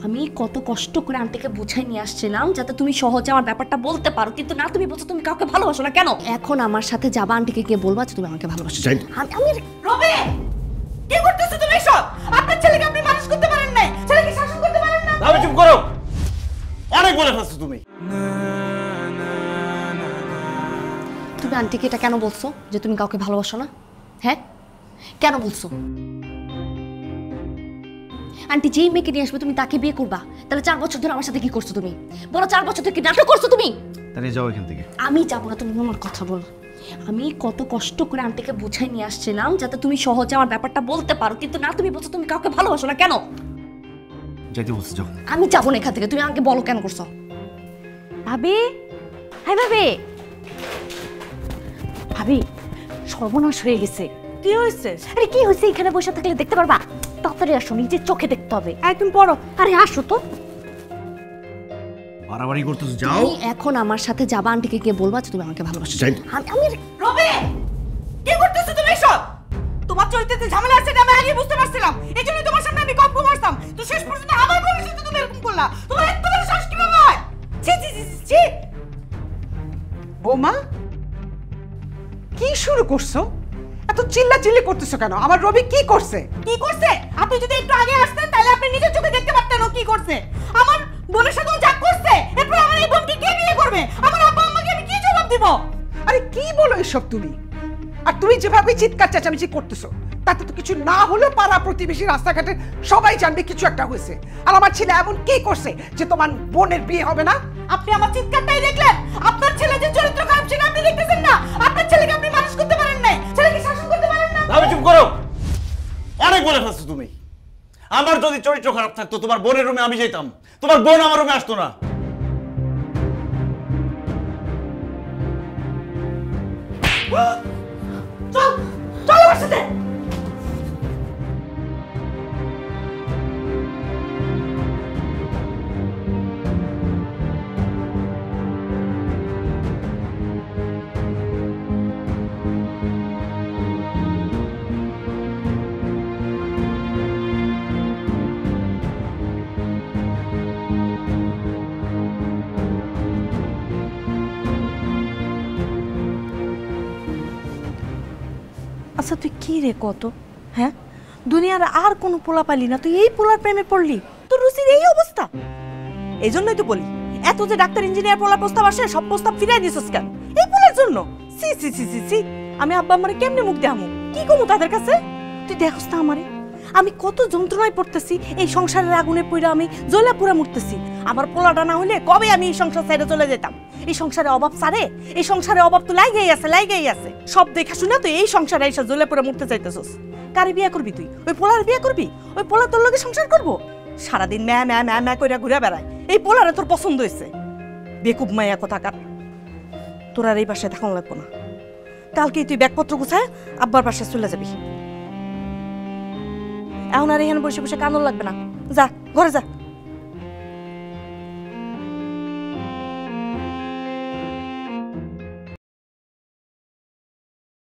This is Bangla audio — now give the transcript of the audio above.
আমি কত কষ্ট করে আন্টিকে বুঝাই নিয়ে আসছিলাম যাতে তুমি সহজে আমার ব্যাপারটা বলতে পারো, কিন্তু না, তুমি বলছো তুমি কাউকে ভালোবাসো না। কেন এখন আমার সাথে যাবা, আন্টিকে গিয়ে বলবা যে তুমি আমাকে ভালোবাসো? আমি রবি, কি করতেছো তুমি এসব? আপনার ছেলেকে আপনি মানুষ করতে পারেন না, ছেলেকে শাসন করতে পারেন না। আমি চুপ করো, অনেক বলে ফেলছো তুমি। তুমি আন্টিকে এটা কেন বলছো যে তুমি কাউকে ভালোবাসো না? হ্যাঁ, কেন বলছো? আন্টি যেই মেয়েকে নিয়ে আসবে তুমি তাকে বিয়ে করবা, তাহলে 4 বছর ধরে আমার সাথে কি করছো তুমি? বলো, 4 বছর ধরে কি নাটক করছো তুমি? তাহলে যাও এখান থেকে। আমি যাবো না, তুমি আমার কথা বলো। আমি কত কষ্ট করে আন্টিকে বুঝাই নিয়ে আসছিলাম যাতে তুমি সহজে আমার ব্যাপারটা বলতে পারো, কিন্তু না, তুমি বলছো তুমি কাউকে ভালোবাসো না। কেন? যাইতে বলছি, যাও। আমি যাবো না এখান থেকে, তুমি আমাকে বলো কেন করছো। ভাবি, হাই ভাবি। ভাবি, সর্বনাশ হয়ে গেছে। কি হয়েছে? আরে কি হয়েছে? এখানে বসে থাকলে দেখতে পারবা? তাড়াতাড়ি আসো, নিজের চোখে দেখতে হবে। একদম পড়ো। আরে আসো তো। বাড়াবাড়ি করতেছো, যাও। তুমি এখন আমার সাথে যাবা, আন্টিকে গিয়ে বলবা যে তুমি আমাকে ভালোবাসো। আমি রবি, কি করতেছো তুমি এসব? তোমার চরিত্রে ঝামেলা আছে, আমি আগে বুঝতে পারছিলাম। এইজন্য তোমার সামনে আমি কম আসতাম। তো শেষ পর্যন্ত আমার বউয়ের সাথে তুমি এরকম করলা। তোমার এত বড় সাহস কিভাবে হয়? ছি ছি ছি ছি। বৌমা, কি শুরু করছো? এত চিল্লাচিল্লি করতেছো কেন? আমার রবি কি করছে? কি করছে? আপনি যদি একটু আগে আসতেন তাহলে আপনি নিজের চোখে দেখতে পারতেন ও কি করছে। আমার বোনের সাথে যা করছে, এরপর আমার এই বোনকে কে বিয়ে করবে? আমার আব্বা আম্মাকে আমি কি জবাব দিব? আরে কি বলো এসব তুমি? আর তুমি যেভাবে চিৎকার চেঁচামেচি করতেছো, তাতে তো কিছু না হলেও পাড়া প্রতিবেশী রাস্তাঘাটে সবাই জানবে কিছু একটা হয়েছে। আর আমার ছেলে এমন কি করছে যে তোমার বোনের বিয়ে হবে না? আপনি আমার চিৎকারটাই দেখলেন? আপনার ছেলে যে চরিত্র খারাপ ছিল আপনি দেখতেছেন না? আপনার ছেলেকে আপনি মানুষ করতে পারেন না, ছেলেকে শাসন করতে পারেন না। আমি চুপ করো, অনেক বলে ফেলছো তুমি। আমার যদি চরিত্র খারাপ থাকতো তোমার বোনের রুমে আমি যেতাম, তোমার বোন আমার রুমে আসতো না। চল চল আমার সাথে। আচ্ছা তুই কি রে কত? হ্যাঁ, দুনিয়ার আর কোনো পোলা পালি না, তুই এই পোলার প্রেমে পড়লি? তোর রুচির এই অবস্থা। এই জন্যই তো বলি, এত যে ডাক্তার ইঞ্জিনিয়ার পোলা প্রস্তাব আসে, সব প্রস্তাব ফিরাই দিছিস কেন? এই পোলার জন্য? সি সি সি সি সি। আমি আব্বা আমারে কেমনে মুখ দেখামু? কি কমু তাদের কাছে? তুই দেখোস না আমারে, আমি কত যন্ত্রণায় পড়তেছি। এই সংসারের আগুনে পড়ে আমি জ্বলা পুরা মরতেছি। আমার পোলাটা না হলে কবে আমি এই সংসার ছেড়ে চলে যেতাম। এই সংসারে অভাব সারে? এই সংসারে অভাব তো লাইগেই আছে, লাইগেই আছে। সব দেখা শুনে তো এই সংসারে এসে জ্বলে পুরো মরতে চাইতেছস। কারে বিয়ে করবি তুই? ওই পোলার বিয়ে করবি? ওই পোলা তোর লগে সংসার করবো? সারাদিন ম্যা ম্যা ম্যা ম্যা করে ঘুরে বেড়ায়। এই পোলারে তোর পছন্দ হয়েছে? বেকুব মাইয়া কোথাকার। তোর আর এই বাসায় দেখানো লাগবো না। কালকেই তুই ব্যাগপত্র গুছায় আব্বার বাসায় চলে যাবি। এখন আর এখানে বসে বসে কান্দন লাগবে না, যা ঘরে যা।